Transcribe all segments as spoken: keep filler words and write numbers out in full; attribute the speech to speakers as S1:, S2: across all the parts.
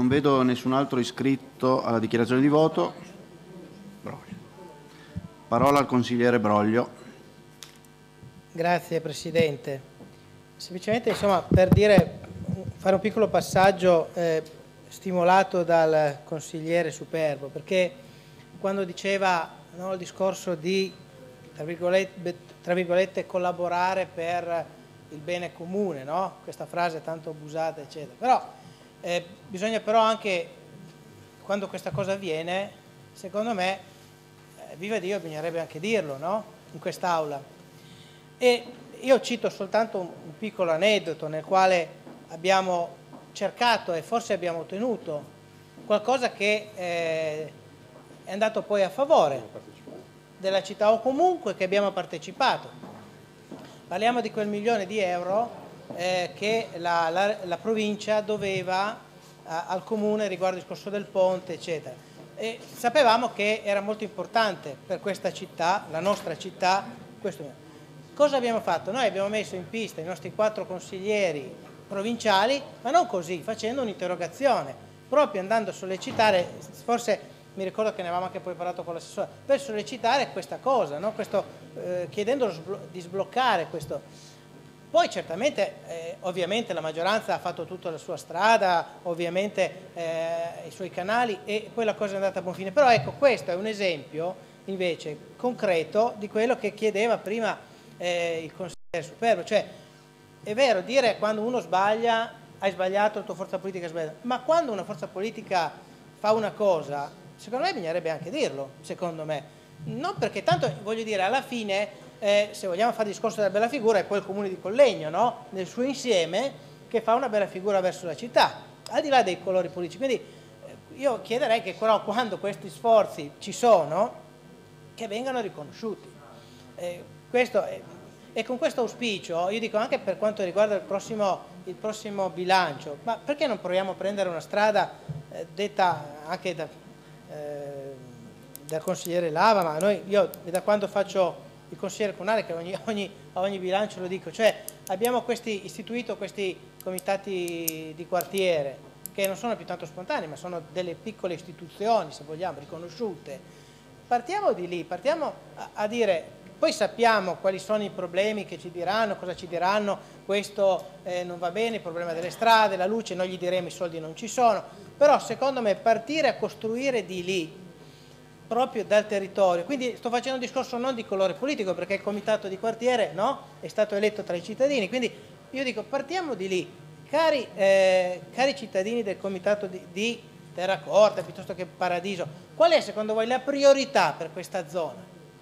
S1: Non vedo nessun altro iscritto alla dichiarazione di voto. Parola al consigliere Broglio.
S2: Grazie Presidente. Semplicemente insomma, per dire, fare un piccolo passaggio eh, stimolato dal consigliere Superbo, perché quando diceva, no, il discorso di tra virgolette, tra virgolette collaborare per il bene comune, no? Questa frase tanto abusata eccetera, però eh, bisogna però anche, quando questa cosa avviene, secondo me, eh, viva Dio, bisognerebbe anche dirlo, no? In quest'Aula. E io cito soltanto un, un piccolo aneddoto nel quale abbiamo cercato e forse abbiamo ottenuto qualcosa che eh, è andato poi a favore della città, o comunque che abbiamo partecipato. Parliamo di quel milione di euro eh, che la, la, la provincia doveva a, al comune riguardo il discorso del ponte eccetera, e sapevamo che era molto importante per questa città, la nostra città, questo. Cosa abbiamo fatto? Noi abbiamo messo in pista i nostri quattro consiglieri provinciali, ma non così, facendo un'interrogazione, proprio andando a sollecitare, forse mi ricordo che ne avevamo anche poi parlato con l'assessore, per sollecitare questa cosa, no? Questo, eh, chiedendo di sbloccare questo. Poi certamente, eh, ovviamente la maggioranza ha fatto tutta la sua strada, ovviamente eh, i suoi canali, e poi la cosa è andata a buon fine. Però ecco, questo è un esempio invece concreto di quello che chiedeva prima eh, il consigliere Superbo. Cioè, è vero, dire quando uno sbaglia, hai sbagliato, la tua forza politica sbaglia, ma quando una forza politica fa una cosa, secondo me bisognerebbe anche dirlo, secondo me. Non perché tanto, voglio dire, alla fine, eh, se vogliamo fare il discorso della bella figura, è poi il comune di Collegno, no? Nel suo insieme, che fa una bella figura verso la città, al di là dei colori politici. Quindi eh, io chiederei che però quando questi sforzi ci sono, che vengano riconosciuti. Eh, questo è, e con questo auspicio, io dico anche per quanto riguarda il prossimo, il prossimo bilancio, ma perché non proviamo a prendere una strada eh, detta anche da... Eh, dal consigliere Lava, ma noi, io da quando faccio il consigliere comunale, che ogni, ogni, a ogni bilancio lo dico, cioè abbiamo questi, istituito questi comitati di quartiere che non sono più tanto spontanei, ma sono delle piccole istituzioni, se vogliamo, riconosciute. Partiamo di lì, partiamo a, a dire, poi sappiamo quali sono i problemi che ci diranno, cosa ci diranno, questo eh, non va bene, il problema delle strade, la luce, noi gli diremo i soldi non ci sono, però secondo me partire a costruire di lì, proprio dal territorio. Quindi sto facendo un discorso non di colore politico, perché il comitato di quartiere, no, è stato eletto tra i cittadini, quindi io dico partiamo di lì. Cari, eh, cari cittadini del comitato di, di Terracorta piuttosto che Paradiso, qual è secondo voi la priorità per questa zona?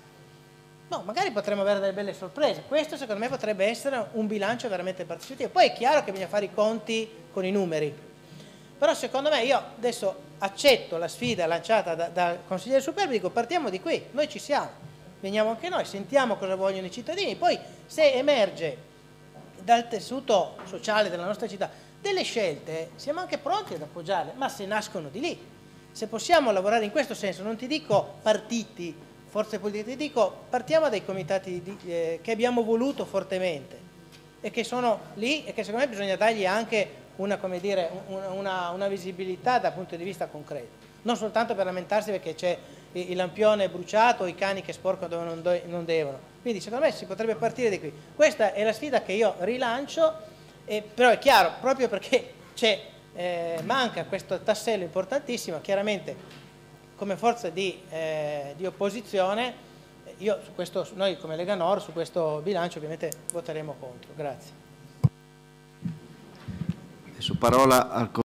S2: No, magari potremmo avere delle belle sorprese. Questo secondo me potrebbe essere un bilancio veramente partecipativo. Poi è chiaro che bisogna fare i conti con i numeri, però secondo me, io adesso accetto la sfida lanciata da, dal consigliere Superbo, dico partiamo di qui, noi ci siamo, veniamo anche noi, sentiamo cosa vogliono i cittadini, poi se emerge dal tessuto sociale della nostra città delle scelte, siamo anche pronti ad appoggiarle, ma se nascono di lì, se possiamo lavorare in questo senso, non ti dico partiti, forze politiche, ti dico partiamo dai comitati di, eh, che abbiamo voluto fortemente e che sono lì e che secondo me bisogna dargli anche Una, come dire, una, una visibilità dal punto di vista concreto, non soltanto per lamentarsi perché c'è il lampione bruciato o i cani che sporcano dove non, do, non devono. Quindi secondo me si potrebbe partire di qui. Questa è la sfida che io rilancio, eh, però è chiaro, proprio perché c'è, eh, manca questo tassello importantissimo, chiaramente come forza di, eh, di opposizione, io su questo, noi come Lega Nord su questo bilancio ovviamente voteremo contro. Grazie.
S1: Su parola al